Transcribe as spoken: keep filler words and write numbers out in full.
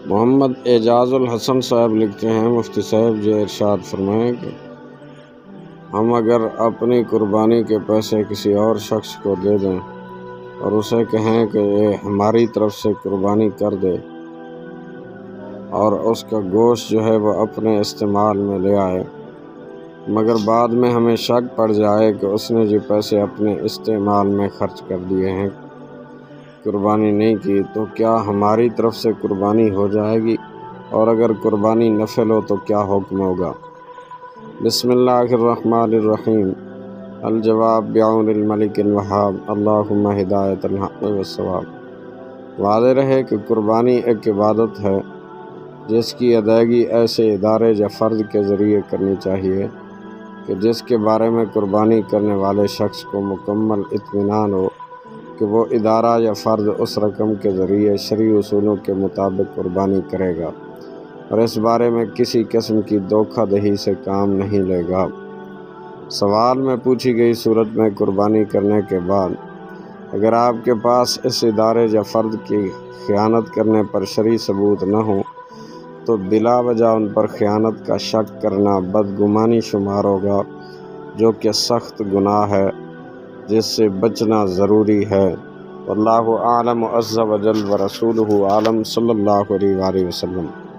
محمد اعجاز الحسن صاحب لکھتے ہیں مفتی صاحب جو ارشاد فرمائیں کہ ہم اگر اپنی قربانی کے پیسے کسی اور شخص کو دے دیں اور اسے کہیں کہ یہ ہماری طرف سے قربانی کر دے اور اس کا گوشت جو ہے وہ اپنے استعمال میں لے آئے، مگر بعد میں ہمیں شک پڑ جائے کہ اس نے جو پیسے اپنے استعمال میں خرچ کر دیے ہیں، قربانی نہیں کی، تو کیا ہماری طرف سے قربانی ہو جائے گی؟ اور اگر قربانی نفل ہو تو کیا حکم ہوگا؟ بسم اللہ الرحمن الرحیم۔ الجواب بعون الملک الوہاب، اللہم ہدایت الحق والصواب۔ واضح رہے کہ قربانی ایک عبادت ہے جس کی ادائیگی ایسے ادارے یا فرد کے ذریعے کرنی چاہیے کہ جس کے بارے میں قربانی کرنے والے شخص کو مکمل اطمینان ہو کہ وہ ادارہ یا فرد اس رقم کے ذریعے شرعی اصولوں کے مطابق قربانی کرے گا اور اس بارے میں کسی قسم کی دھوکہ دہی سے کام نہیں لے گا۔ سوال میں پوچھی گئی صورت میں قربانی کرنے کے بعد اگر آپ کے پاس اس ادارے یا فرد کی خیانت کرنے پر شرعی ثبوت نہ ہو تو بلا وجہ ان پر خیانت کا شک کرنا بدگمانی شمار ہوگا، جو کہ سخت گناہ ہے جس سے بچنا ضروری ہے۔ واللہ اعلم عز وجل ورسولہ عالم، صلی اللہ علیہ وآلہ وسلم۔